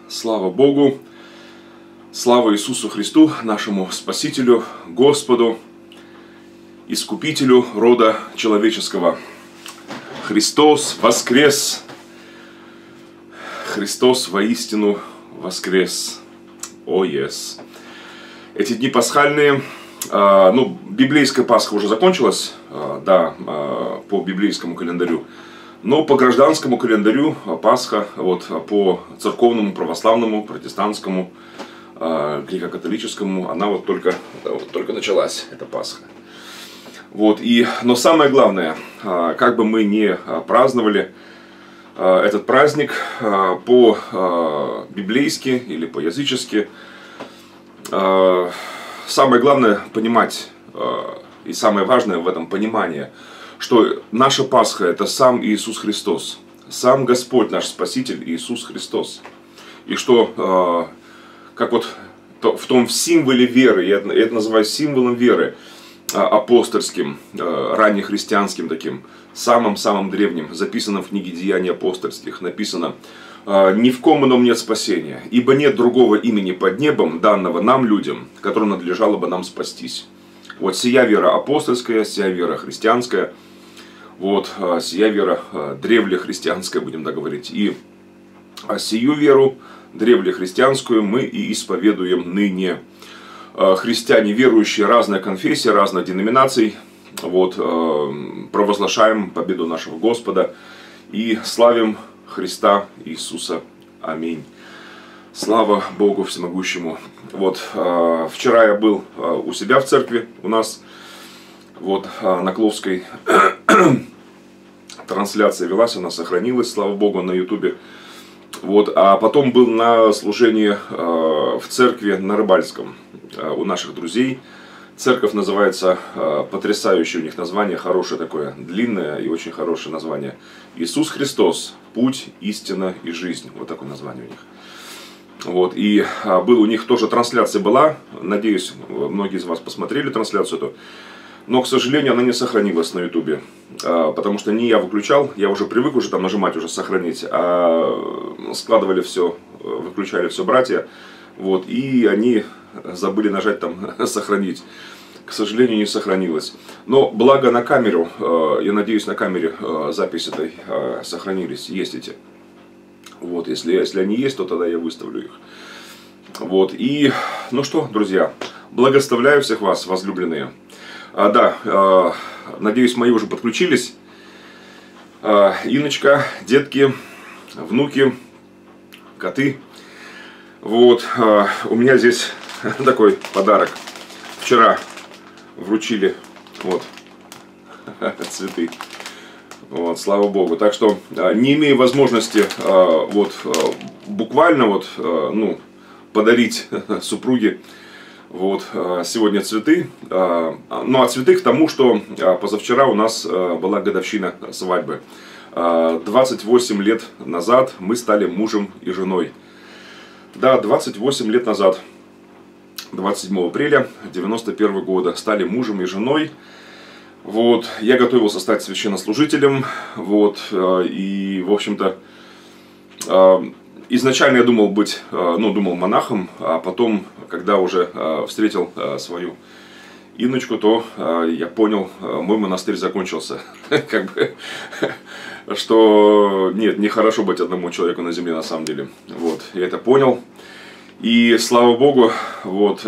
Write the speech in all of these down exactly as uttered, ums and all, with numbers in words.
Слава Богу, слава Иисусу Христу, нашему Спасителю, Господу, Искупителю рода человеческого. Христос воскрес! Христос воистину воскрес! О, yes! Эти дни пасхальные, э, ну, библейская Пасха уже закончилась, э, да, э, по библейскому календарю. Но по гражданскому календарю Пасха, вот, по церковному, православному, протестантскому, э, греко-католическому, она вот только, вот только началась, эта Пасха. Вот, и, но самое главное, э, как бы мы ни праздновали э, этот праздник э, по-библейски или по-язычески, э, самое главное понимать, э, и самое важное в этом понимание, что наша Пасха – это сам Иисус Христос, сам Господь наш Спаситель Иисус Христос. И что, э, как вот в том символе веры, я это, я это называю символом веры, э, апостольским, э, раннехристианским таким, самым-самым древним, записано в книге Деяний апостольских, написано: э, «Ни в ком ином нет спасения, ибо нет другого имени под небом, данного нам, людям, которым надлежало бы нам спастись». Вот сия вера апостольская, сия вера христианская, вот сия вера древлехристианская, будем так говорить. И сию веру древлехристианскую мы и исповедуем ныне. Христиане, верующие, разная конфессия, разных деноминаций, вот, провозглашаем победу нашего Господа и славим Христа Иисуса. Аминь. Слава Богу Всемогущему. Вот, э, вчера я был э, у себя в церкви, у нас, вот, э, на Кловской трансляция велась, она сохранилась, слава Богу, на ютубе. Вот, а потом был на служении э, в церкви на Рыбальском э, у наших друзей. Церковь называется, э, потрясающее у них название, хорошее такое, длинное и очень хорошее название. Иисус Христос, путь, истина и жизнь. Вот такое название у них. Вот, и а, был у них тоже трансляция была, надеюсь, многие из вас посмотрели трансляцию эту, но, к сожалению, она не сохранилась на ютубе, а, потому что не я выключал, я уже привык уже там нажимать, уже сохранить, а складывали все, выключали все братья, вот, и они забыли нажать там сохранить, к сожалению, не сохранилось. Но благо на камеру, я надеюсь, на камере запись этой сохранились, есть эти. Вот, если, если они есть, то тогда я выставлю их. Вот, и, ну что, друзья, благословляю всех вас, возлюбленные. А, да, а, надеюсь, мои уже подключились. А, Иночка, детки, внуки, коты. Вот, а, у меня здесь такой подарок. Вчера вручили, вот, цветы. Вот, слава Богу. Так что, не имея возможности вот, буквально вот, ну, подарить супруге вот, сегодня цветы. Ну, а цветы к тому, что позавчера у нас была годовщина свадьбы. двадцать восемь лет назад мы стали мужем и женой. Да, двадцать восемь лет назад, двадцать седьмого апреля девяносто первого года, стали мужем и женой. Вот, я готовился стать священнослужителем, вот, и, в общем-то, изначально я думал быть, ну, думал монахом, а потом, когда уже встретил свою Инночку, то я понял, мой монастырь закончился, как бы, что нет, нехорошо быть одному человеку на земле на самом деле, вот, я это понял, и, слава Богу, вот,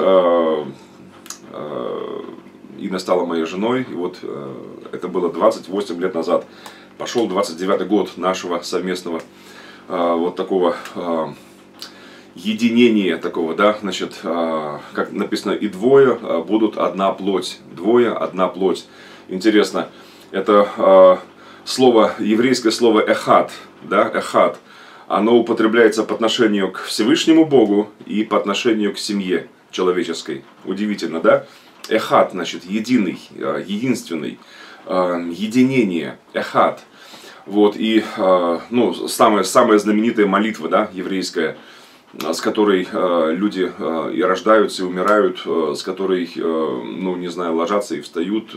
Инна стала моей женой, и вот э, это было двадцать восемь лет назад. Пошел двадцать девятый год нашего совместного э, вот такого э, единения, такого, да, значит, э, как написано, и двое э, будут одна плоть, двое одна плоть. Интересно, это э, слово, еврейское слово эхад, да, эхад, оно употребляется по отношению к Всевышнему Богу и по отношению к семье человеческой. Удивительно, да? Эхад, значит, единый, единственный, единение, эхад. Вот, и, ну, самая, самая знаменитая молитва, да, еврейская, с которой люди и рождаются, и умирают, с которой, ну, не знаю, ложатся и встают,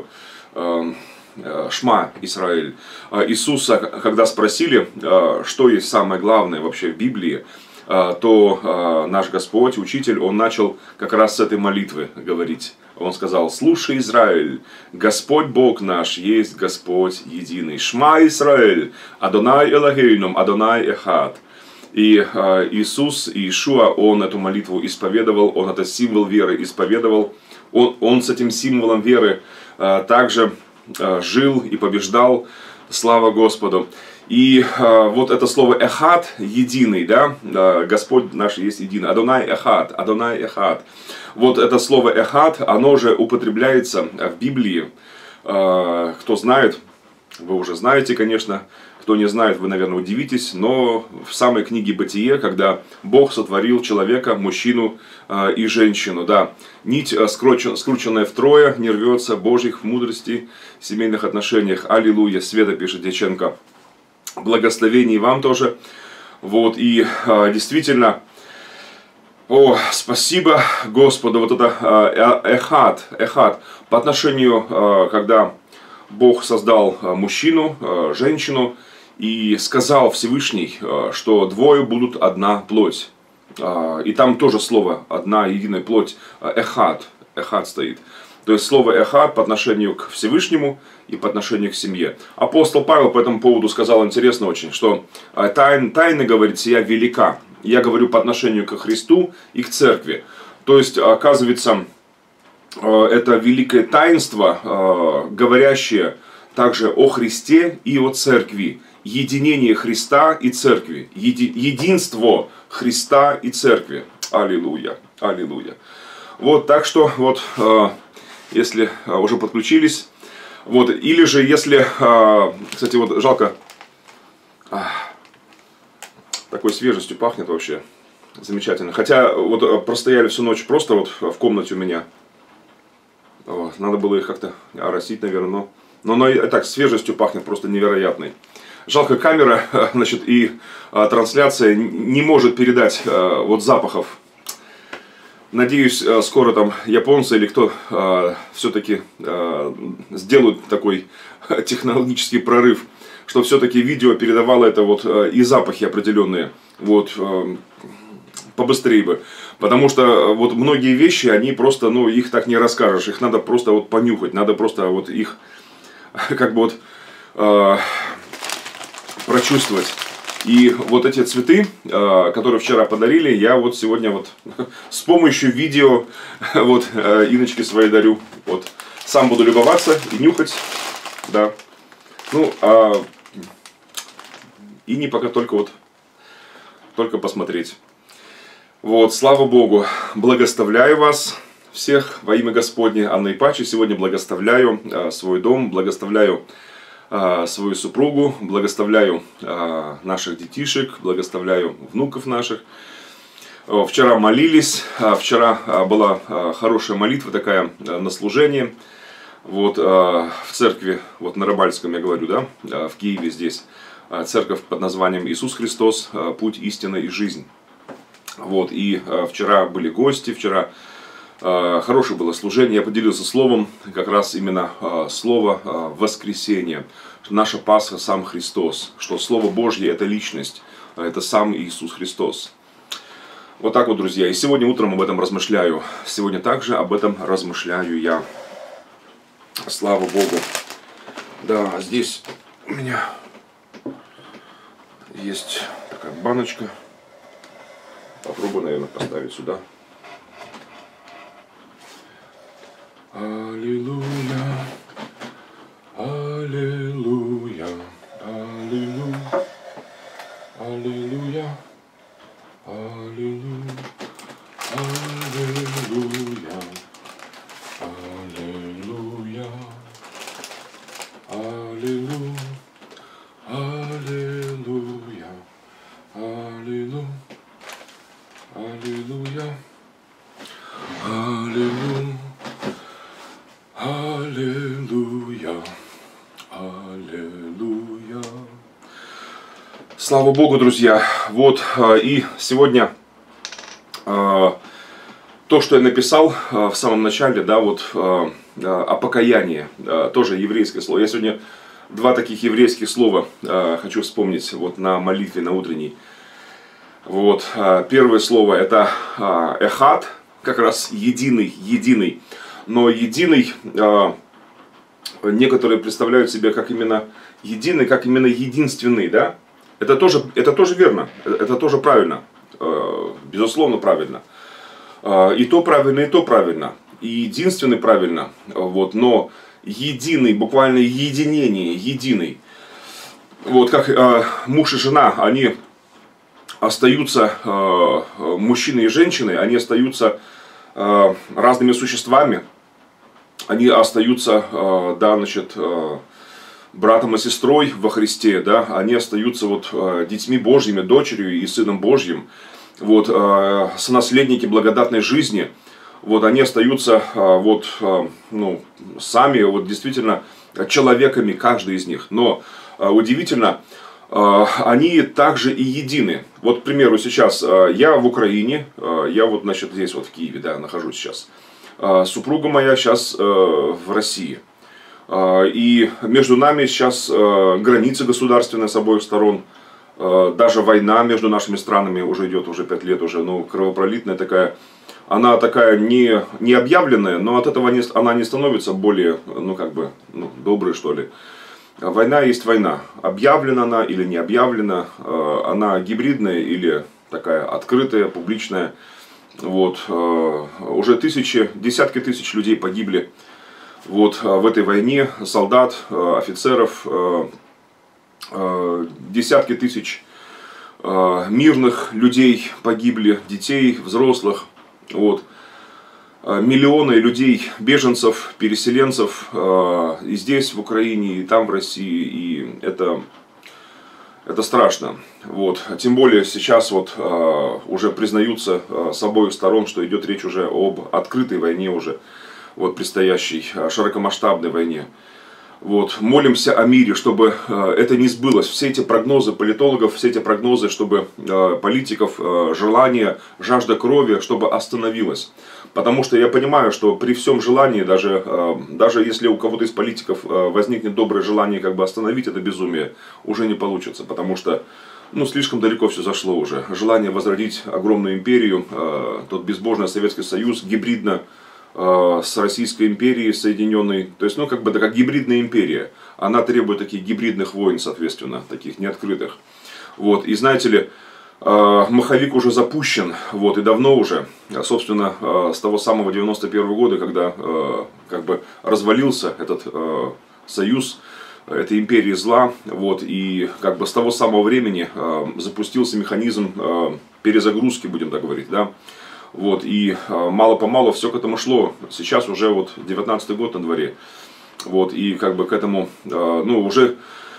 Шма Исраэль. Иисуса, когда спросили, что есть самое главное вообще в Библии, то наш Господь, Учитель, Он начал как раз с этой молитвы говорить. Он сказал: «Слушай, Израиль, Господь Бог наш есть Господь единый. Шма Исраэль, Адонай Элогейном, Адонай Эхад». И э, Иисус, Иешуа, Он эту молитву исповедовал, Он это символ веры исповедовал. Он, он с этим символом веры э, также э, жил и побеждал. Слава Господу. И э, вот это слово «эхад» – единый, да, э, Господь наш есть единый. Адонай Эхад, Адонай Эхад. Вот это слово «эхад», оно же употребляется в Библии. Э, кто знает, вы уже знаете, конечно. Кто не знает, вы, наверное, удивитесь, но в самой книге «Бытие», когда Бог сотворил человека, мужчину э, и женщину, да, нить, э, скручен, скрученная втрое, не рвется Божьих в мудрости, в семейных отношениях. Аллилуйя, Света пишет Дьяченко. Благословений вам тоже. Вот, и э, действительно, о, спасибо Господу, вот это э, эхад, эхад, по отношению, э, когда Бог создал э, мужчину, э, женщину, и сказал Всевышний, что двое будут одна плоть. И там тоже слово «одна единая плоть», «эхад», «эхад» стоит. То есть слово «эхад» по отношению к Всевышнему и по отношению к семье. Апостол Павел по этому поводу сказал интересно очень, что тайна, тайна, говорит, сия велика. Я говорю по отношению к Христу и к церкви. То есть, оказывается, это великое таинство, говорящее также о Христе и о церкви. Единение Христа и церкви. Еди, единство Христа и церкви. Аллилуйя. Аллилуйя. Вот, так что, вот, э, если э, уже подключились, вот, или же, если, э, кстати, вот, жалко, э, такой свежестью пахнет вообще, замечательно. Хотя, вот, простояли всю ночь просто вот в комнате у меня. Вот, надо было их как-то оросить, наверное, но, но, но и так свежестью пахнет просто невероятной. Жалко, камера, значит, и а, трансляция не может передать а, вот запахов. Надеюсь, а, скоро там японцы или кто а, все-таки а, сделают такой технологический прорыв, что все-таки видео передавало это вот а, и запахи определенные, вот, а, побыстрее бы. Потому что вот многие вещи, они просто, ну, их так не расскажешь, их надо просто вот понюхать, надо просто вот их, как бы вот... А, прочувствовать. И вот эти цветы, которые вчера подарили, я вот сегодня вот с помощью видео вот Иночке своей дарю. Вот. Сам буду любоваться и нюхать. Да. Ну, а и не пока только вот только посмотреть. Вот, слава Богу. Благословляю вас всех во имя Господне. Анна и Паче. Сегодня благословляю свой дом, благословляю свою супругу, благословляю наших детишек, благословляю внуков наших. Вчера молились, вчера была хорошая молитва такая на служение. Вот в церкви, вот на Рыбальском я говорю, да, в Киеве здесь, церковь под названием Иисус Христос, путь, истина и жизнь. Вот, и вчера были гости, вчера хорошее было служение, я поделился словом, как раз именно слово воскресения. Наша Пасха сам Христос, что Слово Божье это личность, это сам Иисус Христос. Вот так вот, друзья, и сегодня утром об этом размышляю, сегодня также об этом размышляю я. Слава Богу. Да, здесь у меня есть такая баночка, попробую, наверное, поставить сюда. Аллилуйя, аллилуйя, аллилуйя, аллилуйя, аллилуйя, аллилуйя, аллилуйя, аллилуйя, аллилуйя, аллилуйя, аллилуйя, аллилуйя. Аллилуйя, аллилуйя. Слава Богу, друзья. Вот, и сегодня то, что я написал в самом начале, да, вот о покаянии, тоже еврейское слово. Я сегодня два таких еврейских слова хочу вспомнить вот на молитве, на утренней. Вот. Первое слово это эхад, как раз единый, единый. Но единый некоторые представляют себя как именно единый, как именно единственный, да? Это тоже, это тоже верно, это тоже правильно, безусловно правильно. И то правильно, и то правильно, и единственный правильно, вот, но единый, буквально единение, единый. Вот как муж и жена, они остаются, мужчины и женщины, они остаются разными существами, они остаются, да, значит, братом и сестрой во Христе, да, они остаются вот детьми Божьими, дочерью и сыном Божьим, вот, сонаследники благодатной жизни, вот, они остаются, вот, ну, сами, вот, действительно, человеками, каждый из них, но удивительно, они также и едины. Вот, к примеру, сейчас я в Украине, я вот, значит, здесь вот в Киеве, да, нахожусь сейчас, супруга моя сейчас в России. И между нами сейчас границы государственные с обоих сторон. Даже война между нашими странами уже идет, уже пять лет уже, ну, кровопролитная такая. Она такая не, не объявленная, но от этого не, она не становится более, ну, как бы, ну, доброй, что ли. Война есть война. Объявлена она или не объявлена. Она гибридная или такая открытая, публичная. Вот, уже тысячи, десятки тысяч людей погибли вот, в этой войне, солдат, офицеров, десятки тысяч мирных людей погибли, детей, взрослых, вот, миллионы людей, беженцев, переселенцев и здесь, в Украине, и там, в России, и это... Это страшно. Вот. Тем более сейчас вот, э, уже признаются э, с обоих сторон, что идет речь уже об открытой войне, уже вот, предстоящей, широкомасштабной войне. Вот. Молимся о мире, чтобы э, это не сбылось. Все эти прогнозы политологов, все эти прогнозы, чтобы э, политиков, э, желание, жажда крови, чтобы остановилось. Потому что я понимаю, что при всем желании, даже, э, даже если у кого-то из политиков э, возникнет доброе желание как бы остановить это безумие, уже не получится. Потому что ну, слишком далеко все зашло уже. Желание возродить огромную империю, э, тот безбожный Советский Союз, гибридно э, с Российской империей соединенной. То есть, ну, как бы такая гибридная империя. Она требует таких гибридных войн, соответственно, таких неоткрытых. Вот. И знаете ли, маховик уже запущен, вот, и давно уже, собственно, с того самого девяносто первого года, когда как бы развалился этот союз, этой империи зла, вот, и как бы с того самого времени запустился механизм перезагрузки, будем так говорить, да, вот, и мало-помалу все к этому шло, сейчас уже вот девятнадцатый год на дворе, вот, и как бы к этому, ну, уже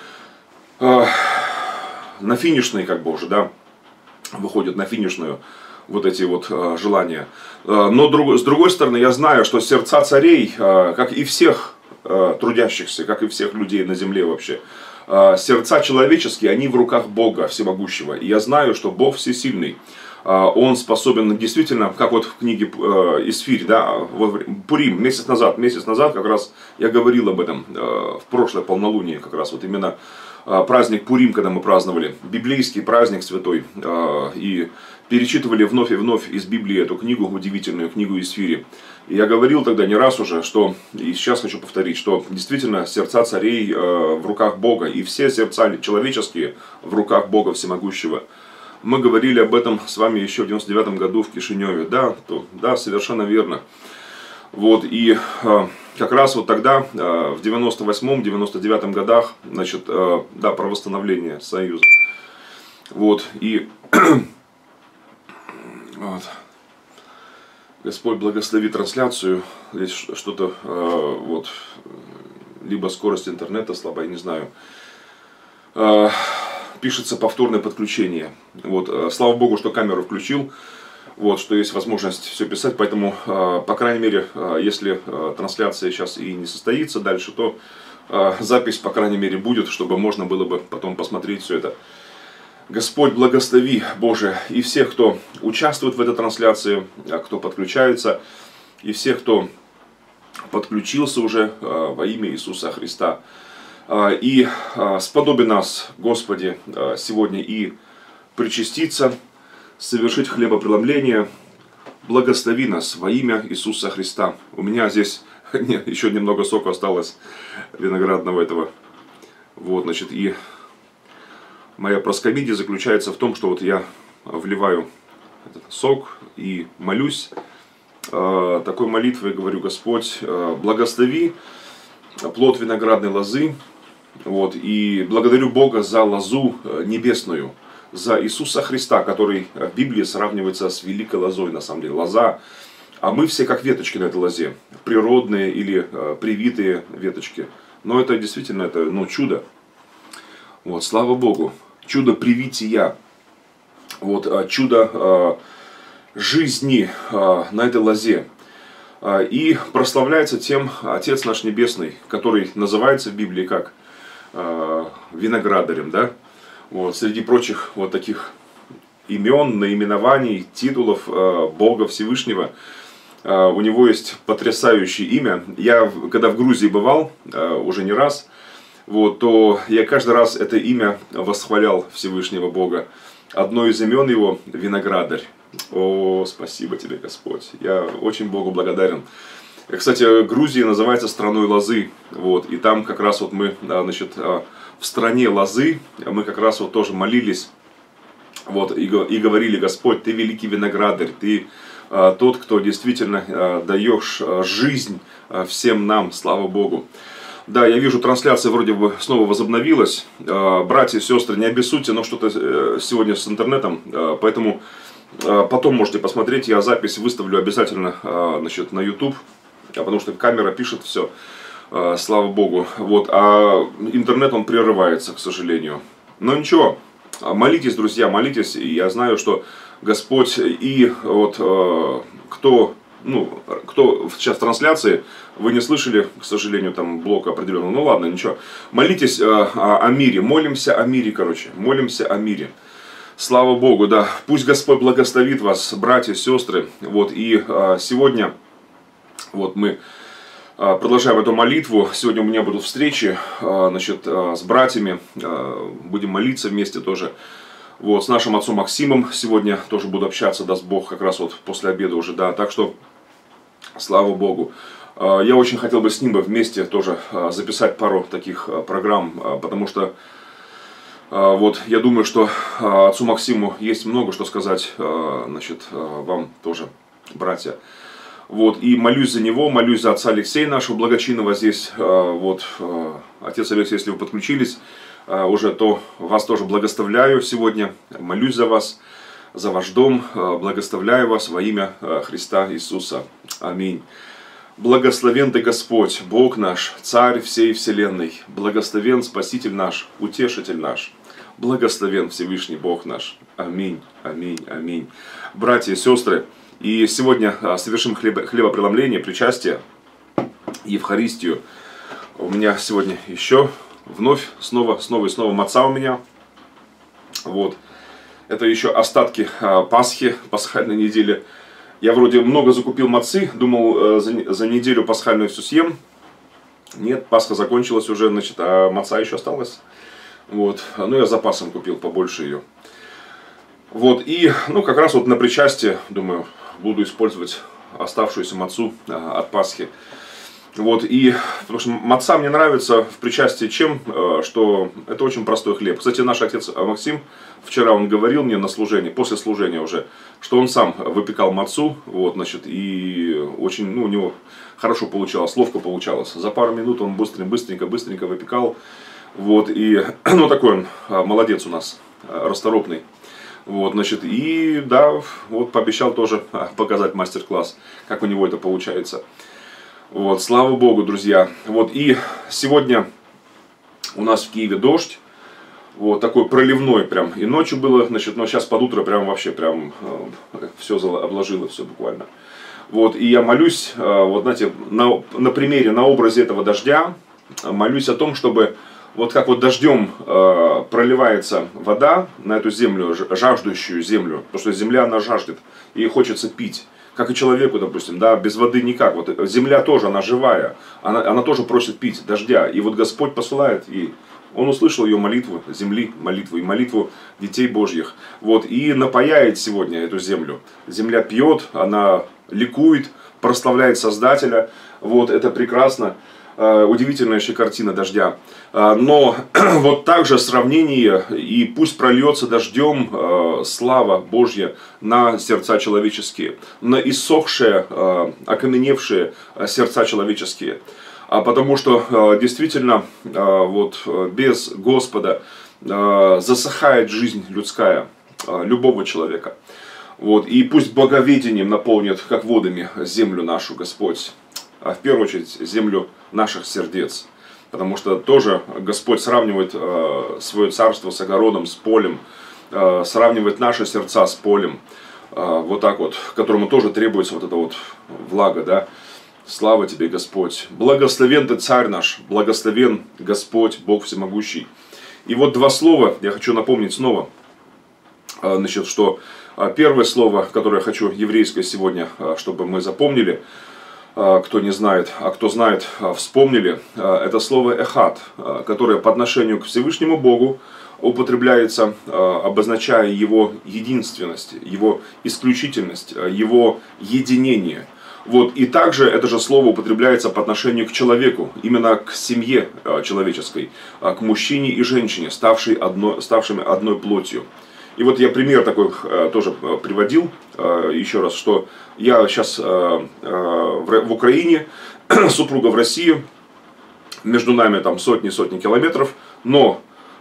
на финишной, как бы уже, да, выходят на финишную вот эти вот э, желания. Э, но друг, с другой стороны, я знаю, что сердца царей, э, как и всех э, трудящихся, как и всех людей на земле вообще, э, сердца человеческие, они в руках Бога Всемогущего. И я знаю, что Бог всесильный. Э, он способен действительно, как вот в книге э, Исфирь, да, вот, Пурим, месяц назад, месяц назад как раз я говорил об этом, э, в прошлое полнолуние как раз, вот именно праздник Пурим, когда мы праздновали, библейский праздник святой, и перечитывали вновь и вновь из Библии эту книгу, удивительную книгу Исфири. И я говорил тогда не раз уже, что, и сейчас хочу повторить, что действительно сердца царей в руках Бога, и все сердца человеческие в руках Бога Всемогущего. Мы говорили об этом с вами еще в девяносто девятом году в Кишиневе, да, то, да, совершенно верно. Вот, и э, как раз вот тогда, э, в девяносто восьмом — девяносто девятом годах, значит, э, да, про восстановление Союза. Вот, и вот, Господь благослови трансляцию, здесь что-то, э, вот, либо скорость интернета слабая, не знаю. Э, пишется повторное подключение. Вот, э, слава Богу, что камеру включил. Вот, что есть возможность все писать, поэтому, по крайней мере, если трансляция сейчас и не состоится дальше, то запись, по крайней мере, будет, чтобы можно было бы потом посмотреть все это. Господь благослови, Боже, и всех, кто участвует в этой трансляции, кто подключается, и всех, кто подключился уже во имя Иисуса Христа. И сподоби нас, Господи, сегодня и причаститься совершить хлебопреломление. Благослови нас во имя Иисуса Христа. У меня здесь не, еще немного сока осталось виноградного этого. Вот, значит, и моя проскомидия заключается в том, что вот я вливаю этот сок и молюсь э, такой молитвой, говорю: Господь, э, благослови плод виноградной лозы. Вот, и благодарю Бога за лозу небесную, за Иисуса Христа, который в Библии сравнивается с великой лозой, на самом деле, лоза. А мы все как веточки на этой лозе, природные или э, привитые веточки. Но это действительно это, ну, чудо. Вот, слава Богу. Чудо привития. Вот, э, чудо э, жизни э, на этой лозе. Э, и прославляется тем Отец наш Небесный, который называется в Библии как э, виноградарем, да? Вот, среди прочих вот таких имен, наименований, титулов э, Бога Всевышнего, э, у него есть потрясающее имя. Я, когда в Грузии бывал, э, уже не раз, вот, то я каждый раз это имя восхвалял Всевышнего Бога. Одно из имен его — Виноградарь. О, спасибо тебе, Господь. Я очень Богу благодарен. Кстати, Грузия называется страной лозы. Вот, и там как раз вот мы, значит, в стране лозы, мы как раз вот тоже молились. Вот, и, и говорили: Господь, Ты великий виноградарь, Ты а, тот, кто действительно а, даешь а, жизнь а, всем нам, слава Богу. Да, я вижу, трансляция вроде бы снова возобновилась. А, братья и сестры, не обессудьте, но что-то а, сегодня с интернетом, а, поэтому а, потом можете посмотреть, я запись выставлю обязательно а, значит, на YouTube, а, потому что камера пишет все, а, слава Богу. Вот, а интернет, он прерывается, к сожалению. Но ничего. Молитесь, друзья, молитесь. Я знаю, что Господь и вот э, кто, ну, кто сейчас в трансляции, вы не слышали, к сожалению, там блок определенного. Ну ладно, ничего. Молитесь э, о, о мире, молимся о мире, короче, молимся о мире. Слава Богу, да. Пусть Господь благословит вас, братья, сестры. Вот, и э, сегодня вот мы продолжаем эту молитву. Сегодня у меня будут встречи, значит, с братьями. Будем молиться вместе тоже. Вот, с нашим отцом Максимом сегодня тоже буду общаться, даст Бог, как раз вот после обеда уже, да. Так что, слава Богу. Я очень хотел бы с ним бы вместе тоже записать пару таких программ, потому что вот я думаю, что отцу Максиму есть много что сказать, значит, вам тоже, братья. Вот, и молюсь за него, молюсь за отца Алексея, нашего благочинного здесь. Вот, отец Алексей, если вы подключились уже, то вас тоже благословляю сегодня. Молюсь за вас, за ваш дом. Благословляю вас во имя Христа Иисуса. Аминь. Благословен Ты, Господь, Бог наш, Царь всей вселенной. Благословен Спаситель наш, Утешитель наш. Благословен Всевышний Бог наш. Аминь, аминь, аминь. Братья и сестры, и сегодня совершим хлебо, хлебопреломление, причастие, Евхаристию. У меня сегодня еще вновь, снова, снова и снова маца у меня. Вот. Это еще остатки Пасхи, пасхальной недели. Я вроде много закупил мацы, думал за, за неделю пасхальную все съем. Нет, Пасха закончилась уже, значит, а маца еще осталась. Вот. Ну, я запасом купил побольше ее. Вот, и, ну, как раз вот на причастие, думаю, буду использовать оставшуюся мацу а, от Пасхи. Вот, и, потому что маца мне нравится в причастии чем, а, что это очень простой хлеб. Кстати, наш отец Максим, вчера он говорил мне на служении, после служения уже, что он сам выпекал мацу, вот, значит, и очень, ну, у него хорошо получалось, ловко получалось. За пару минут он быстренько, быстренько, быстренько выпекал, вот, и, ну, такой он молодец у нас, расторопный. Вот, значит, и да, вот пообещал тоже показать мастер-класс, как у него это получается. Вот, слава Богу, друзья. Вот, и сегодня у нас в Киеве дождь, вот, такой проливной прям, и ночью было, значит, но сейчас под утро прям вообще прям э, все обложило, все буквально. Вот, и я молюсь, э, вот, знаете, на, на примере, на образе этого дождя, молюсь о том, чтобы... Вот как вот дождем э, проливается вода на эту землю, жаждущую землю, потому что земля, она жаждет, и хочется пить. Как и человеку, допустим, да, без воды никак. Вот земля тоже, она живая, она, она тоже просит пить дождя. И вот Господь посылает ей Он услышал ее молитву земли, молитву и молитву детей Божьих. Вот, и напояет сегодня эту землю. Земля пьет, она ликует, прославляет Создателя. Вот, это прекрасно. Удивительная еще картина дождя. Но вот также сравнение, и пусть прольется дождем слава Божья на сердца человеческие, на иссохшие, окаменевшие сердца человеческие. Потому что действительно вот без Господа засыхает жизнь людская, любого человека. Вот, и пусть благоведением наполнит, как водами, землю нашу Господь. А в первую очередь землю наших сердец. Потому что тоже Господь сравнивает э, свое царство с огородом, с полем. Э, сравнивает наши сердца с полем. Э, вот так вот, которому тоже требуется вот эта вот влага, да. Слава тебе, Господь. Благословен ты, Царь наш. Благословен Господь, Бог всемогущий. И вот два слова я хочу напомнить снова. Э, значит, что э, первое слово, которое я хочу еврейское сегодня, э, чтобы мы запомнили, кто не знает, а кто знает, вспомнили, это слово «эхад», которое по отношению к Всевышнему Богу употребляется, обозначая его единственность, его исключительность, его единение. Вот. И также это же слово употребляется по отношению к человеку, именно к семье человеческой, к мужчине и женщине, ставшей одной, ставшими одной плотью. И вот я пример такой тоже приводил, еще раз, что я сейчас в Украине, супруга в России, между нами там сотни-сотни километров, но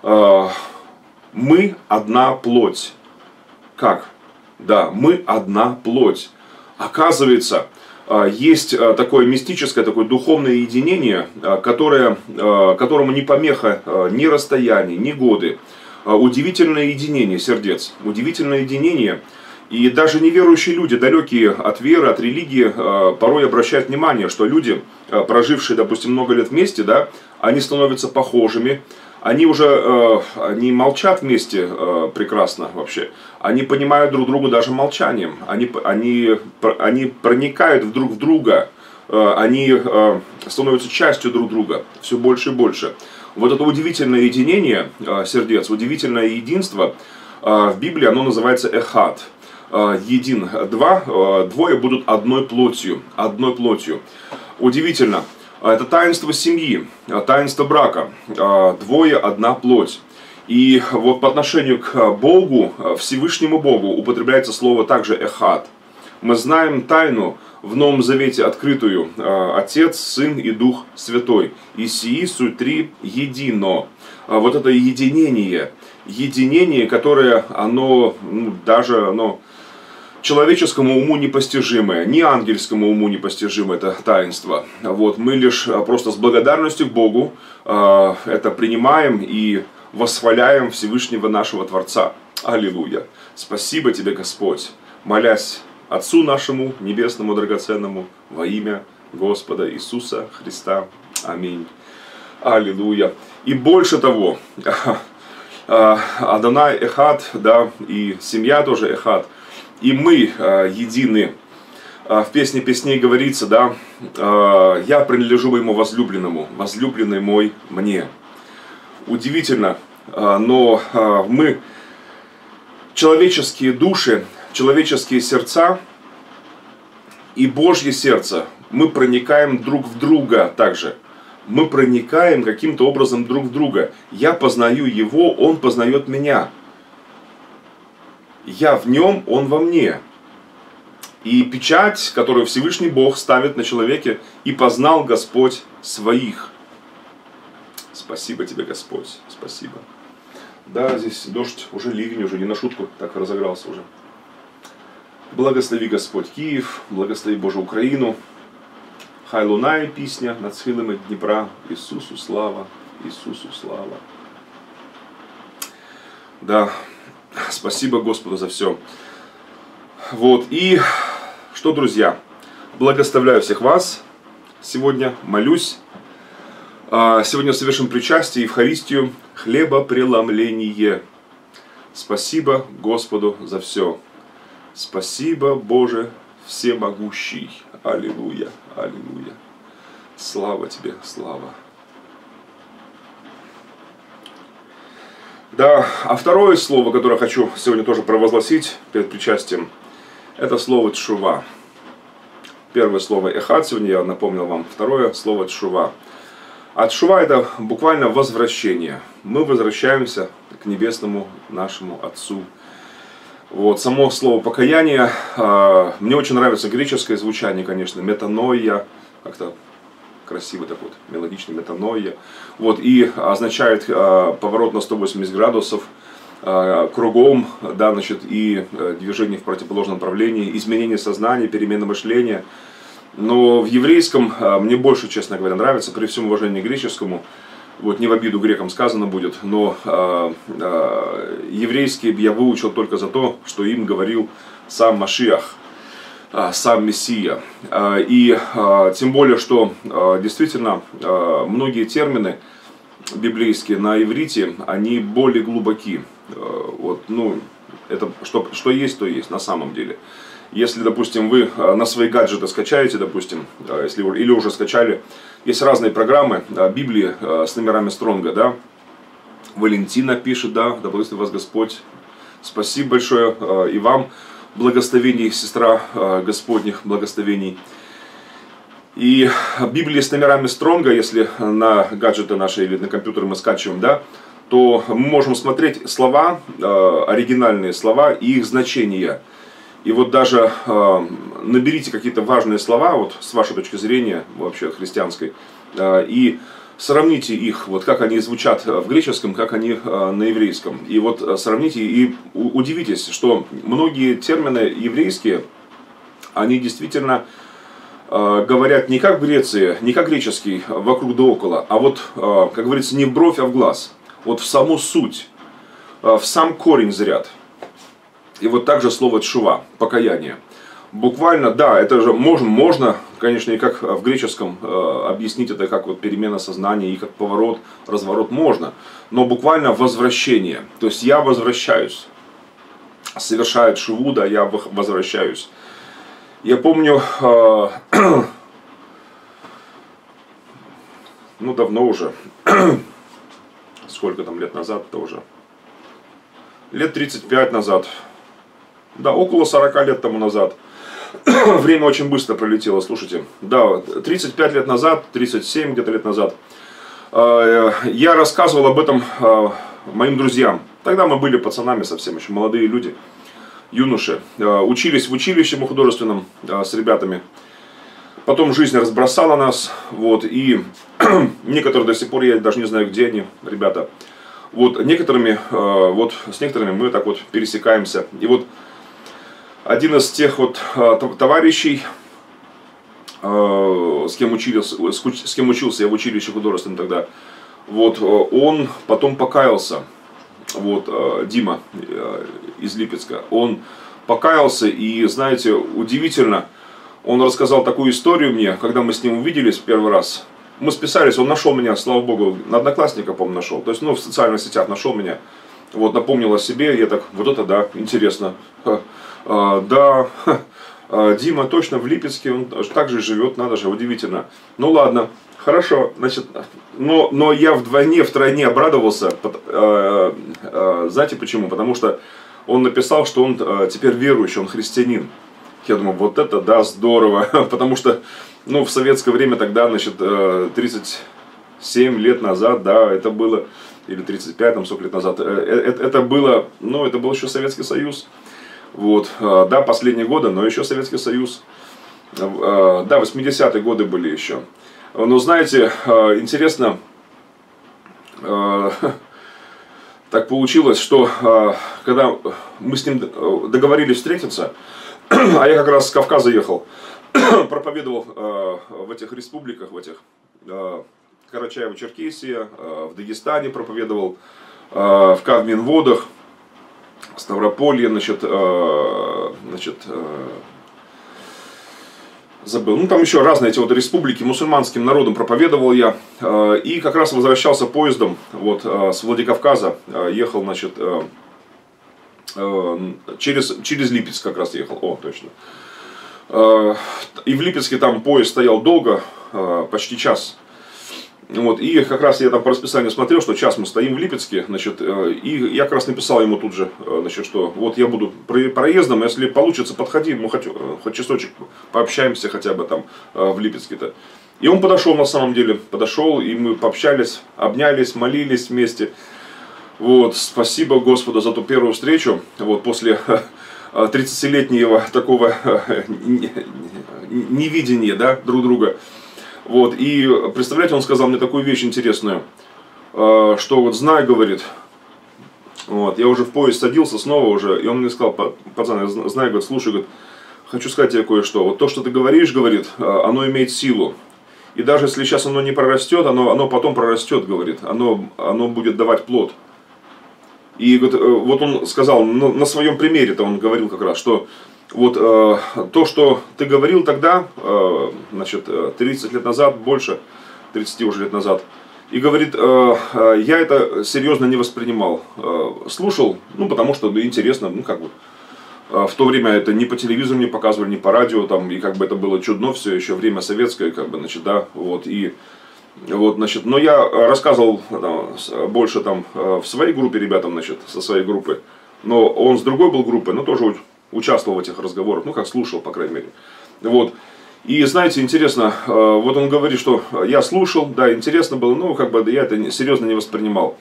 мы одна плоть. Как? Да, мы одна плоть. Оказывается, есть такое мистическое, такое духовное единение, которое, которому не помеха ни расстояние, ни годы. Удивительное единение сердец, удивительное единение. И даже неверующие люди, далекие от веры, от религии, порой обращают внимание, что люди, прожившие, допустим, много лет вместе, да, они становятся похожими, они уже они молчат вместе прекрасно вообще, они понимают друг друга даже молчанием, они, они, они проникают друг в друга, они становятся частью друг друга все больше и больше. Вот это удивительное единение сердец, удивительное единство в Библии, оно называется эхад. Един, два, двое будут одной плотью, одной плотью. Удивительно. Это таинство семьи, таинство брака. Двое, одна плоть. И вот по отношению к Богу, Всевышнему Богу, употребляется слово также эхад. Мы знаем тайну в Новом Завете открытую: Отец, Сын и Дух Святой. И сии суть три едино. Вот это единение, единение, которое оно ну, даже оно человеческому уму непостижимое, ни ангельскому уму непостижимое это таинство. Вот, мы лишь просто с благодарностью к Богу это принимаем и восхваляем Всевышнего нашего Творца. Аллилуйя! Спасибо тебе, Господь! Молясь Отцу нашему небесному драгоценному во имя Господа Иисуса Христа. Аминь. Аллилуйя. И больше того, Адонай эхад, да, и семья тоже эхад, и мы едины. В песне песней говорится, да, я принадлежу моему возлюбленному, возлюбленный мой мне. Удивительно, но мы, человеческие души, человеческие сердца и Божье сердце, мы проникаем друг в друга также. Мы проникаем каким-то образом друг в друга. Я познаю его, он познает меня. Я в нем, он во мне. И печать, которую Всевышний Бог ставит на человеке, и познал Господь своих. Спасибо тебе, Господь, спасибо. Да, здесь дождь, уже ливень, уже не на шутку, так разыгрался уже. Благослови Господь Киев, благослови Боже Украину. Хай лунає пісня над схилами Дніпра. Ісусу слава, Ісусу слава. Да, спасибо Господу за все. Вот, и что, друзья, благословляю всех вас. Сегодня молюсь. Сегодня совершим причастие, Евхаристию, хлебопреломление. Спасибо Господу за все. Спасибо, Боже всемогущий. Аллилуйя, аллилуйя. Слава тебе, слава. Да, а второе слово, которое хочу сегодня тоже провозгласить перед причастием, это слово тшува. Первое слово эхад, сегодня я напомнил вам, второе слово тшува. А тшува это буквально возвращение. Мы возвращаемся к небесному нашему Отцу. Вот, само слово покаяние, э, мне очень нравится греческое звучание, конечно, метаноия, как-то красиво так вот, мелодично метаноия. Вот, и означает э, поворот на сто восемьдесят градусов, э, кругом, да, значит, и э, движение в противоположном направлении, изменение сознания, перемена мышления. Но в еврейском э, мне больше, честно говоря, нравится, при всем уважении к греческому. Вот не в обиду грекам сказано будет, но э, э, еврейский я выучил только за то, что им говорил сам Машиах, э, сам Мессия. Э, и э, тем более, что э, действительно э, многие термины библейские на иврите, они более глубоки. Э, вот, ну, это что, что есть, то есть на самом деле. Если, допустим, вы на свои гаджеты скачаете, допустим, если, или уже скачали, есть разные программы Библии с номерами Стронга, да. Валентина пишет, да, да благословит вас Господь. Спасибо большое и вам, благословений, сестра Господних, благословений. И Библия с номерами Стронга, если на гаджеты наши или на компьютеры мы скачиваем, да, то мы можем смотреть слова, оригинальные слова и их значения. И вот даже э, наберите какие-то важные слова, вот с вашей точки зрения, вообще христианской, э, и сравните их, вот как они звучат в греческом, как они э, на еврейском. И вот э, сравните и удивитесь, что многие термины еврейские, они действительно э, говорят не как в Греции, не как греческий, вокруг да около, а вот, э, как говорится, не в бровь, а в глаз. Вот в саму суть, э, в сам корень зрят. И вот также слово тшува, покаяние. Буквально, да, это же можно, можно, конечно, и как в греческом э, объяснить это как вот перемена сознания, и как поворот, разворот можно. Но буквально возвращение. То есть я возвращаюсь. Совершает тшуву, да, я возвращаюсь. Я помню, э, ну давно уже, сколько там лет назад-то уже, лет тридцать пять назад. Да, около сорока лет тому назад. Время очень быстро пролетело, слушайте. Да, тридцать пять лет назад, тридцать семь где-то лет назад. Я рассказывал об этом моим друзьям. Тогда мы были пацанами совсем, еще молодые люди, юноши. Учились в училище мы художественном с ребятами. Потом жизнь разбросала нас. Вот, и некоторые до сих пор, я даже не знаю, где они, ребята. Вот, некоторыми, вот, с некоторыми мы так вот пересекаемся. И вот один из тех вот товарищей, с кем учился, с кем учился я в училище художественном тогда, вот, он потом покаялся. Вот, Дима из Липецка. Он покаялся, и, знаете, удивительно, он рассказал такую историю мне, когда мы с ним увиделись в первый раз. Мы списались, он нашел меня, слава богу, на Одноклассника, по-моему, нашел. То есть, ну, в социальных сетях нашел меня. Вот, напомнил о себе, я так, вот это да, интересно. А, да, а, Дима точно в Липецке, он также живет, надо же, удивительно. Ну ладно, хорошо, значит, но, но я вдвойне, втройне обрадовался. А, а, знаете почему? Потому что он написал, что он а, теперь верующий, он христианин. Я думаю, вот это да, здорово, потому что, ну, в советское время тогда, значит, тридцать семь лет назад, да, это было, или тридцать пять, там, сорок лет назад, это, это было, ну, это был еще Советский Союз, вот, да, последние годы, но еще Советский Союз, да, восьмидесятые годы были еще. Но, знаете, интересно, так получилось, что, когда мы с ним договорились встретиться, а я как раз с Кавказа ехал, проповедовал э, в этих республиках, в этих э, Карачаево-Черкесия, э, в Дагестане проповедовал, э, в Кавминводах, Ставрополье, значит, э, значит э, забыл, ну там еще разные эти вот республики, мусульманским народом проповедовал я, э, и как раз возвращался поездом, вот, э, с Владикавказа, э, ехал, значит, э, Через, через Липецк как раз ехал, о, точно. И в Липецке там поезд стоял долго, почти час. Вот, и как раз я там по расписанию смотрел, что сейчас мы стоим в Липецке, значит, и я как раз написал ему тут же, значит, что вот я буду проездом, если получится, подходи, мы хоть, хоть часочек пообщаемся хотя бы там в Липецке-то. И он подошел на самом деле, подошел, и мы пообщались, обнялись, молились вместе. Вот, спасибо Господу за ту первую встречу, вот, после тридцатилетнего такого невидения, да, друг друга. Вот, и представляете, он сказал мне такую вещь интересную, что вот знай, говорит, вот, я уже в поезд садился снова уже, и он мне сказал, пацан, знай, говорит, слушай, говорит, хочу сказать тебе кое-что, вот то, что ты говоришь, говорит, оно имеет силу, и даже если сейчас оно не прорастет, оно, оно потом прорастет, говорит, оно, оно будет давать плод. И вот он сказал, ну, на своем примере-то он говорил как раз, что вот э, то, что ты говорил тогда, э, значит, тридцать лет назад, больше, тридцать уже лет назад, и говорит, э, э, я это серьезно не воспринимал, э, слушал, ну, потому что, ну, интересно, ну, как бы, э, в то время это ни по телевизору не показывали, ни по радио, там, и как бы это было чудно все, еще время советское, как бы, значит, да, вот, и, вот, значит, но я рассказывал там, больше там в своей группе ребятам, значит, со своей группы, но он с другой был группы, но тоже участвовал в этих разговорах, ну, как слушал, по крайней мере. Вот. И, знаете, интересно, вот он говорит, что я слушал, да, интересно было, но как бы я это серьезно не воспринимал.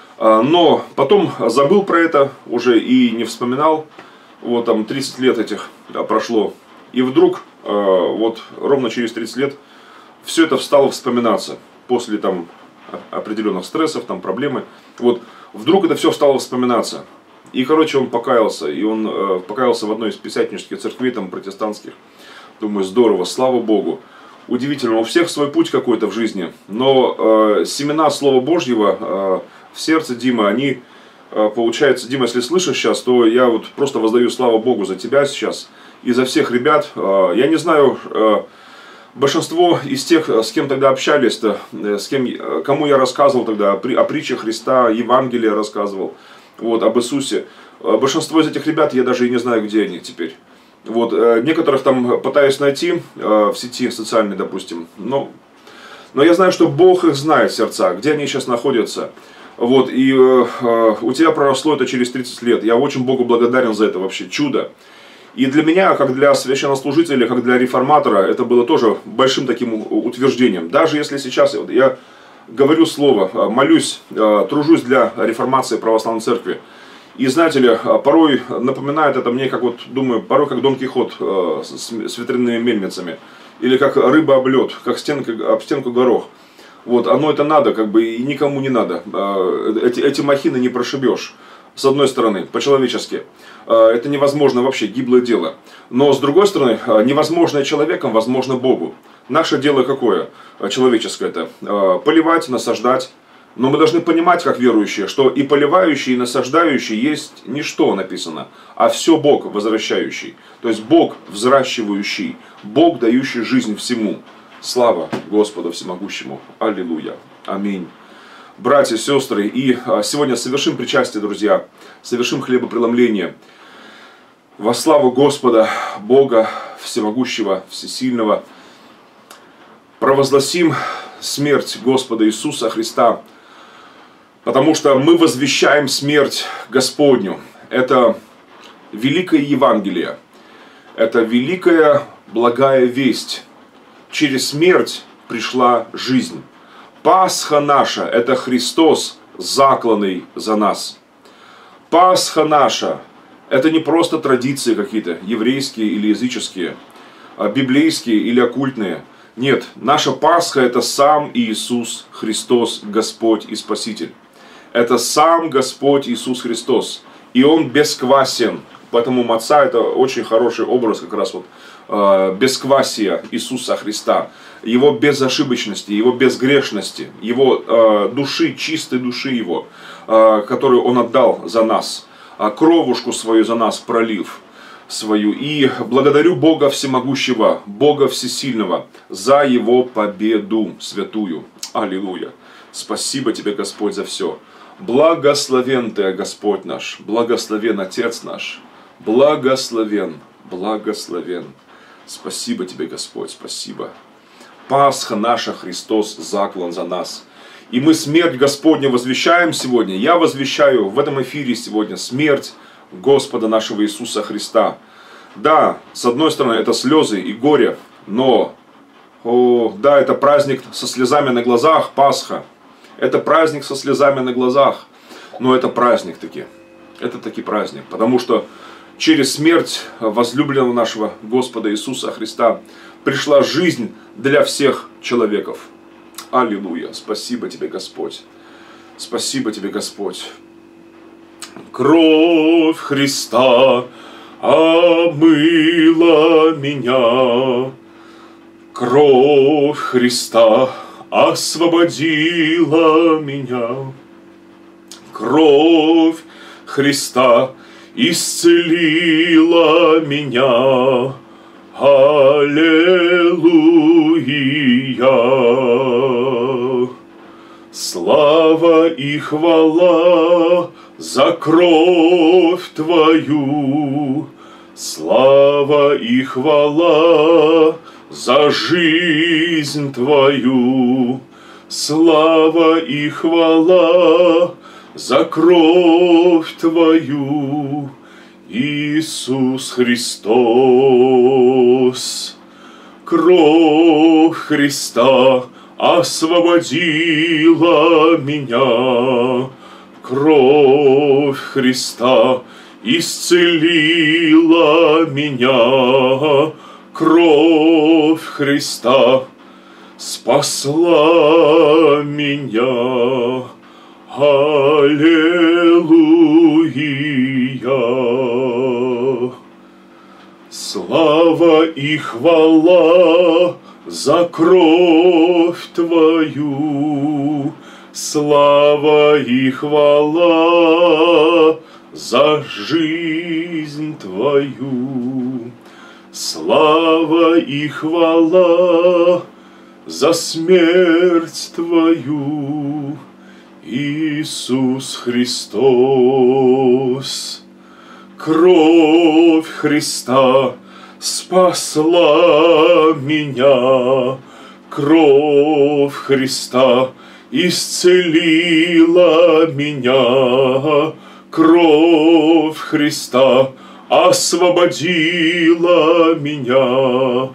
Но потом забыл про это уже и не вспоминал. Вот там тридцать лет этих да, прошло. И вдруг, вот ровно через тридцать лет, все это стало вспоминаться. После там определенных стрессов, там проблемы. Вот вдруг это все стало вспоминаться. И, короче, он покаялся, и он э, покаялся в одной из пятидесятнических церквей, там, протестантских. Думаю, здорово, слава Богу. Удивительно, у всех свой путь какой-то в жизни. Но э, семена Слова Божьего э, в сердце Димы, они, э, получается, Дима, если слышишь сейчас, то я вот просто воздаю славу Богу за тебя сейчас и за всех ребят. Э, я не знаю, э, большинство из тех, с кем тогда общались-то, э, с кем, кому я рассказывал тогда о, при, о притче Христа, Евангелие рассказывал. Вот, об Иисусе. Большинство из этих ребят я даже и не знаю, где они теперь. Вот, некоторых там пытаюсь найти в сети социальной, допустим. Но, но я знаю, что Бог их знает, сердца, где они сейчас находятся. Вот, и э, у тебя проросло это через тридцать лет. Я очень Богу благодарен за это вообще чудо. И для меня, как для священнослужителя, как для реформатора, это было тоже большим таким утверждением. Даже если сейчас я говорю слово, молюсь, тружусь для реформации православной церкви. И знаете ли, порой напоминает это мне, как вот, думаю, порой как Дон Кихот с, с ветряными мельницами. Или как рыба об лед, как стенка, об стенку горох. Вот, оно это надо, как бы, и никому не надо. Эти, эти махины не прошибешь. С одной стороны, по-человечески. Это невозможно вообще, гиблое дело. Но с другой стороны, невозможное человеком возможно Богу. Наше дело какое? Человеческое это. Поливать, насаждать. Но мы должны понимать, как верующие, что и поливающий, и насаждающий есть не что написано, а все Бог возвращающий. То есть Бог взращивающий, Бог дающий жизнь всему. Слава Господу Всемогущему. Аллилуйя. Аминь. Братья и сестры, и сегодня совершим причастие, друзья, совершим хлебопреломление во славу Господа, Бога Всемогущего, Всесильного. Провозгласим смерть Господа Иисуса Христа, потому что мы возвещаем смерть Господню. Это великое Евангелие, это великая благая весть. Через смерть пришла жизнь. Пасха наша – это Христос, закланный за нас. Пасха наша – это не просто традиции какие-то, еврейские или языческие, библейские или оккультные. Нет, наша Пасха – это сам Иисус Христос, Господь и Спаситель. Это сам Господь Иисус Христос. И Он бесквасен. Поэтому маца – это очень хороший образ как раз вот э, бесквасия Иисуса Христа. Его безошибочности, Его безгрешности, Его э, души, чистой души Его, э, которую Он отдал за нас. Э, кровушку свою за нас пролив. Свою. И благодарю Бога Всемогущего, Бога Всесильного за Его победу святую. Аллилуйя. Спасибо Тебе, Господь, за все. Благословен Ты, Господь наш, благословен Отец наш, благословен, благословен. Спасибо Тебе, Господь, спасибо. Пасха наша, Христос заклан за нас. И мы смерть Господня возвещаем сегодня. Я возвещаю в этом эфире сегодня смерть Господа нашего Иисуса Христа. Да, с одной стороны, это слезы и горе, но, о, да, это праздник со слезами на глазах, Пасха. Это праздник со слезами на глазах, но это праздник таки. Это таки праздник, потому что через смерть возлюбленного нашего Господа Иисуса Христа пришла жизнь для всех человеков. Аллилуйя! Спасибо тебе, Господь! Спасибо тебе, Господь! Кровь Христа омыла меня, кровь Христа освободила меня, кровь Христа исцелила меня. Аллилуйя! Слава и хвала за кровь Твою, слава и хвала за жизнь Твою, слава и хвала за кровь Твою, Иисус Христос. Кровь Христа освободила меня, кровь Христа исцелила меня, кровь Христа спасла меня. Аллилуйя! Слава и хвала за кровь Твою, слава и хвала за жизнь Твою, слава и хвала за смерть Твою, Иисус Христос. Кровь Христа спасла меня, кровь Христа исцелила меня, кровь Христа освободила меня.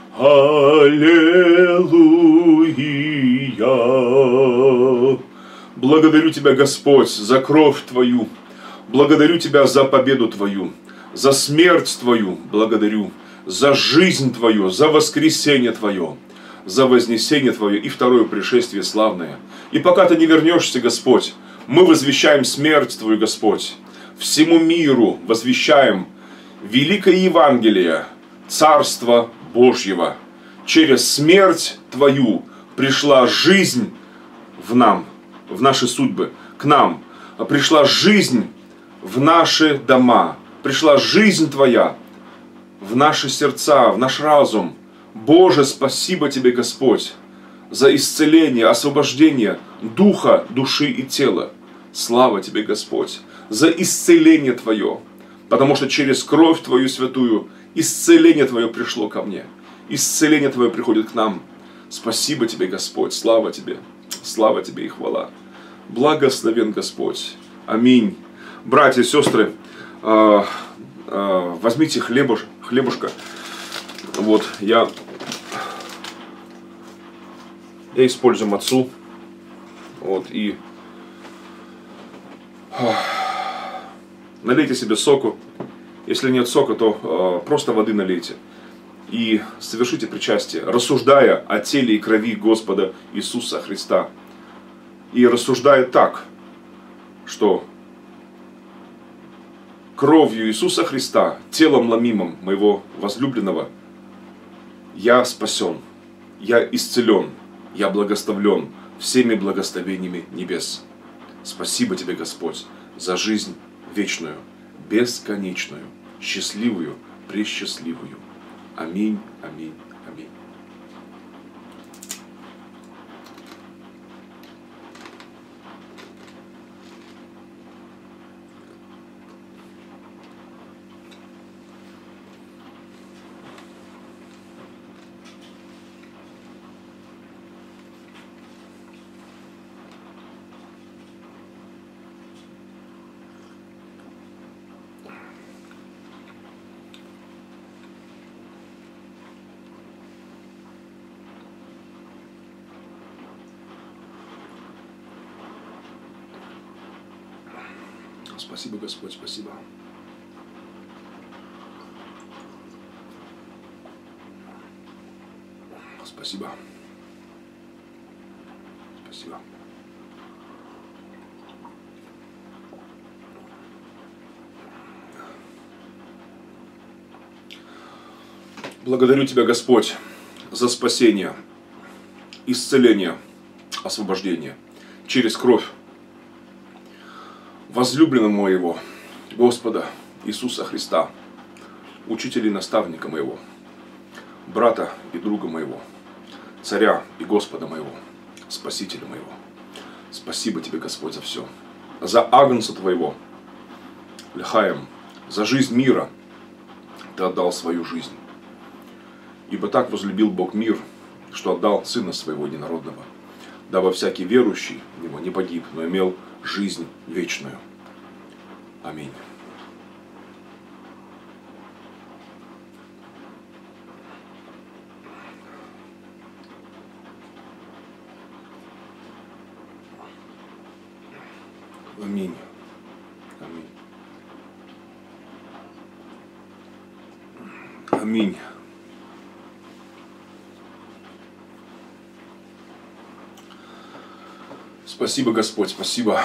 Аллилуйя! Благодарю Тебя, Господь, за кровь Твою. Благодарю Тебя за победу Твою, за смерть Твою благодарю, за жизнь Твою, за воскресение Твое, за вознесение Твое и второе пришествие славное. И пока Ты не вернешься, Господь, мы возвещаем смерть Твою, Господь. Всему миру возвещаем великое Евангелие Царства Божьего. Через смерть Твою пришла жизнь в нам, в наши судьбы, к нам. Пришла жизнь в наши дома, пришла жизнь Твоя в наши сердца, в наш разум. Боже, спасибо Тебе, Господь, за исцеление, освобождение духа, души и тела. Слава Тебе, Господь, за исцеление Твое, потому что через кровь Твою святую исцеление Твое пришло ко мне. Исцеление Твое приходит к нам. Спасибо Тебе, Господь, слава Тебе, слава Тебе и хвала. Благословен Господь. Аминь. Братья и сестры, возьмите хлебуш, хлебушка. Вот, я, я использую мацу. Вот, и налейте себе соку. Если нет сока, то просто воды налейте. И совершите причастие, рассуждая о теле и крови Господа Иисуса Христа. И рассуждая так, что кровью Иисуса Христа, телом ломимым моего возлюбленного, я спасен, я исцелен, я благословлен всеми благословениями небес. Спасибо Тебе, Господь, за жизнь вечную, бесконечную, счастливую, пресчастливую. Аминь, аминь, аминь. Спасибо, Господь, спасибо. Спасибо. Спасибо. Благодарю Тебя, Господь, за спасение, исцеление, освобождение через кровь возлюбленного моего, Господа Иисуса Христа, учителя и наставника моего, брата и друга моего, царя и Господа моего, Спасителя моего. Спасибо Тебе, Господь, за все. За агнца Твоего, Лехаем, за жизнь мира Ты отдал свою жизнь. Ибо так возлюбил Бог мир, что отдал Сына Своего Единородного, дабы всякий верующий в Него не погиб, но имел жизнь вечную. Аминь. Аминь. Аминь. Аминь. Спасибо, Господь, спасибо.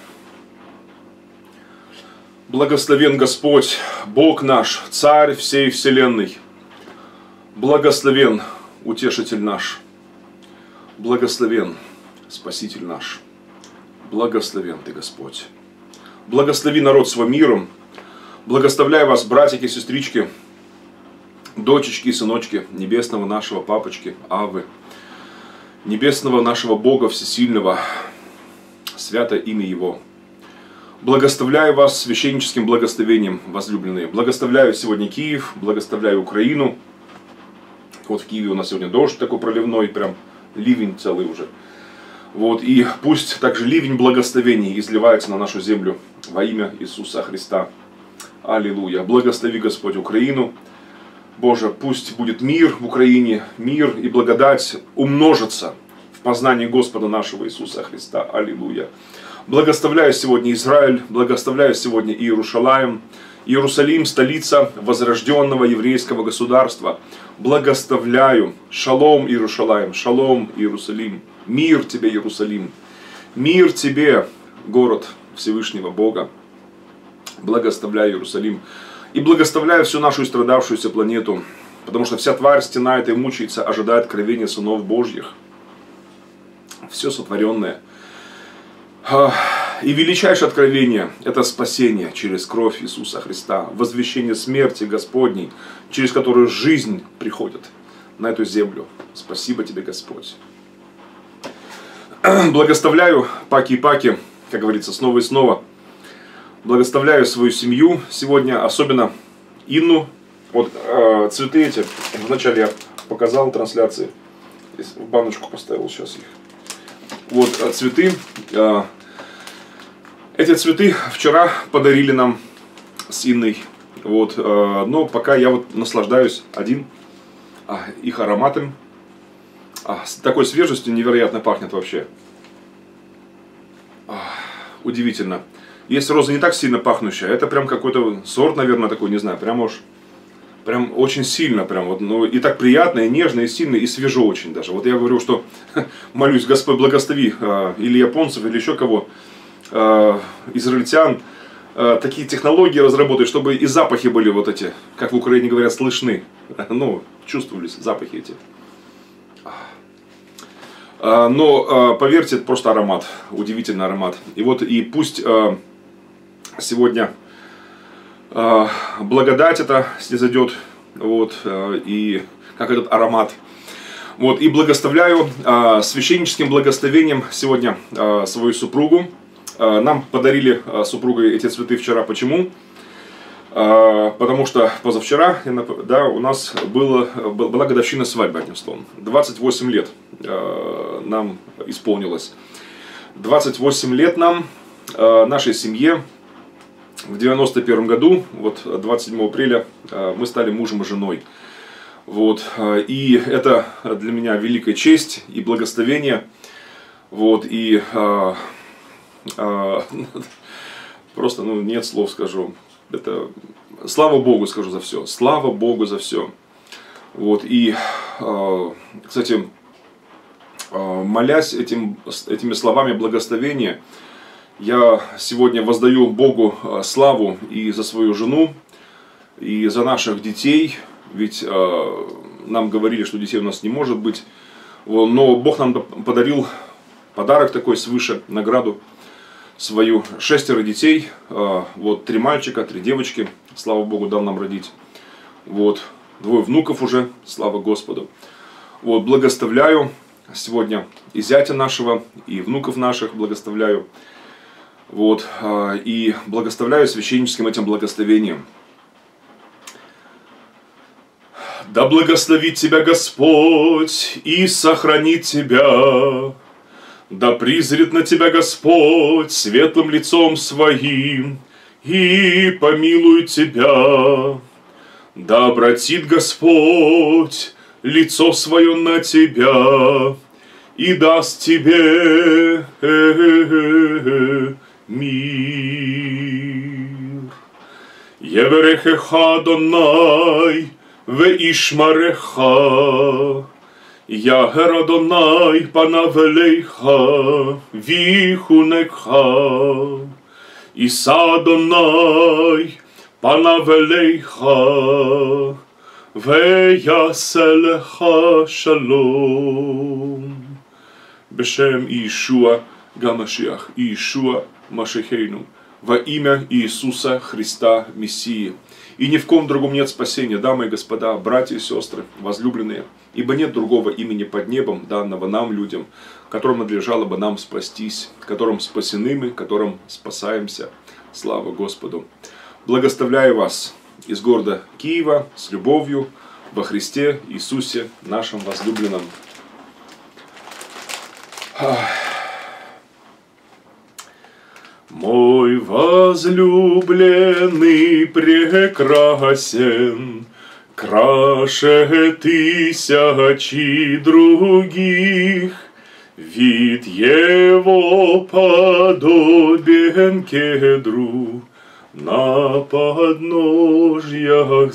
Благословен Господь, Бог наш, Царь всей вселенной. Благословен Утешитель наш. Благословен Спаситель наш. Благословен Ты, Господь. Благослови народ свой миром. Благословляю вас, братики и сестрички, дочечки и сыночки небесного нашего папочки Аввы, небесного нашего Бога Всесильного, свято имя Его. Благословляю вас священническим благословением, возлюбленные. Благословляю сегодня Киев, благословляю Украину. Вот в Киеве у нас сегодня дождь такой проливной, прям ливень целый уже. Вот, и пусть также ливень благословений изливается на нашу землю во имя Иисуса Христа. Аллилуйя. Благослови, Господь, Украину. Боже, пусть будет мир в Украине, мир и благодать умножится в познании Господа нашего Иисуса Христа. Аллилуйя. Благословляю сегодня Израиль, благословляю сегодня Иерушалаим, Иерусалим, столица возрожденного еврейского государства. Благословляю. Шалом, Иерушалаим, шалом, Иерусалим. Мир тебе, Иерусалим. Мир тебе, город Всевышнего Бога. Благословляю Иерусалим. И благословляю всю нашу истрадавшуюся планету, потому что вся тварь стенает и мучается, ожидая откровения сынов Божьих. Все сотворенное. И величайшее откровение – это спасение через кровь Иисуса Христа, возвещение смерти Господней, через которую жизнь приходит на эту землю. Спасибо тебе, Господь. Благословляю паки и паки, как говорится, снова и снова. Благословляю свою семью сегодня, особенно Инну. Вот э, цветы эти, вначале я показал трансляции, в баночку поставил сейчас их. Вот э, цветы. Э, эти цветы вчера подарили нам с Инной. Вот, э, но пока я вот наслаждаюсь один э, их ароматом. А, с такой свежестью невероятно пахнет вообще. А, удивительно. Есть роза не так сильно пахнущая, это прям какой-то сорт, наверное, такой, не знаю, прям уж, прям очень сильно, прям вот, ну, и так приятно, и нежно, и сильно, и свежо очень даже. Вот я говорю, что молюсь, Господь, благослови, э, или японцев, или еще кого, э, израильтян, э, такие технологии разработать, чтобы и запахи были вот эти, как в Украине говорят, слышны, ну, чувствовались запахи эти. Но, поверьте, это просто аромат, удивительный аромат. И вот, и пусть сегодня благодать это снизойдет, вот, и как этот аромат. Вот, и благословляю священническим благословением сегодня свою супругу. Нам подарили супругой эти цветы вчера. Почему? Потому что позавчера, да, у нас было, была годовщина свадьбы, одним словом. двадцать восемь лет нам исполнилось. двадцать восемь лет нам, нашей семье. В девяносто первом году, вот двадцать седьмого апреля, мы стали мужем и женой. Вот, и это для меня великая честь и благословение. Вот, и... просто, ну, нет слов скажу. Это, слава Богу скажу за все. Слава Богу за все. Вот, и, кстати, молясь этим, этими словами благословения, я сегодня воздаю Богу славу и за свою жену, и за наших детей. Ведь нам говорили, что детей у нас не может быть. Но Бог нам подарил подарок такой свыше, награду свою. Шестеро детей, вот три мальчика, три девочки, слава Богу, дал нам родить. Вот, двое внуков уже, слава Господу. Вот, благословляю сегодня и зятя нашего, и внуков наших благословляю. Вот, и благословляю священническим этим благословением. Да благословит тебя Господь и сохранит тебя. Да призрит на тебя Господь светлым лицом своим и помилует тебя. Да обратит Господь лицо свое на тебя и даст тебе мир. Еверехеха Адонай Веишмареха, Ягер Адонай панавелейха, Вихунекха, Иса Адонай панавелейха, Веяселеха шалом. Бешем Иешуа Гамашиах, Иешуа Машихейну, во имя Иисуса Христа Мессии. И ни в ком другом нет спасения, дамы и господа, братья и сестры, возлюбленные, ибо нет другого имени под небом, данного нам, людям, которым надлежало бы нам спастись, которым спасены мы, которым спасаемся. Слава Господу! Благословляю вас из города Киева с любовью во Христе Иисусе, нашем возлюбленном. Мой возлюбленный прекрасен, краше тысячи других, вид его подобен кедру на подножьях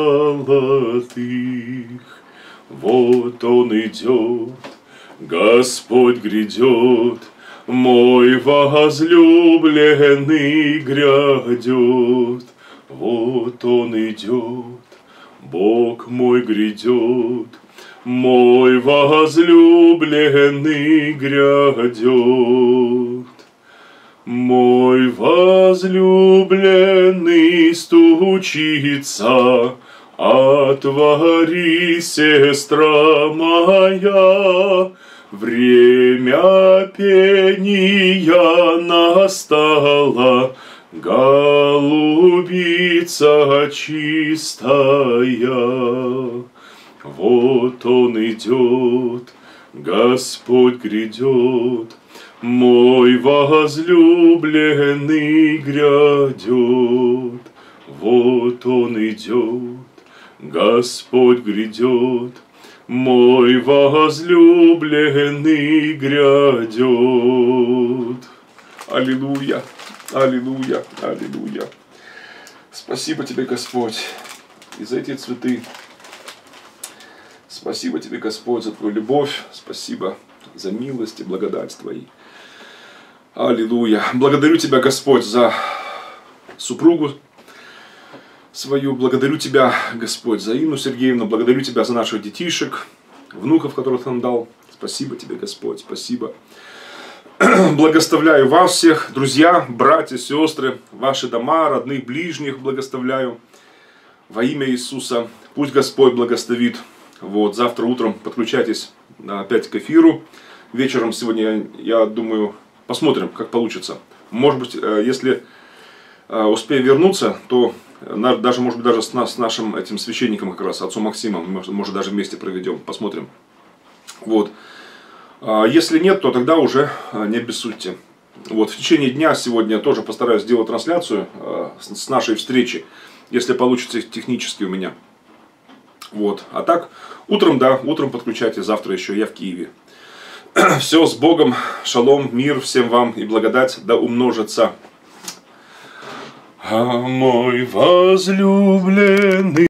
золотых. Вот он идет, Господь грядет, мой возлюбленный грядет. Вот он идет, Бог мой грядет, мой возлюбленный грядет. Мой возлюбленный стучится, отвори, сестра моя, время пения настало, голубица чистая. Вот он идет, Господь грядет, мой возлюбленный грядет. Вот он идет, Господь грядет, мой возлюбленный грядет. Аллилуйя, аллилуйя, аллилуйя. Спасибо тебе, Господь, и за эти цветы. Спасибо тебе, Господь, за твою любовь. Спасибо за милость и благодать твои. Аллилуйя. Благодарю тебя, Господь, за супругу свою. Благодарю тебя, Господь, за Инну Сергеевну. Благодарю тебя за наших детишек, внуков, которых ты нам дал. Спасибо тебе, Господь, спасибо. Благословляю вас всех, друзья, братья, сестры, ваши дома, родных, ближних благословляю во имя Иисуса. Пусть Господь благословит. Вот, завтра утром подключайтесь опять к эфиру. Вечером сегодня, я думаю, посмотрим, как получится. Может быть, если успею вернуться, то даже, может быть, даже с, нас, с нашим этим священником, как раз, отцом Максимом, может, может даже вместе проведем. Посмотрим. Вот. Если нет, то тогда уже не обессудьте. Вот. В течение дня сегодня тоже постараюсь сделать трансляцию с нашей встречи, если получится технически у меня. Вот. А так, утром, да, утром подключайте, завтра еще я в Киеве. Все, с Богом, шалом, мир всем вам и благодать да умножится. А мой возлюбленный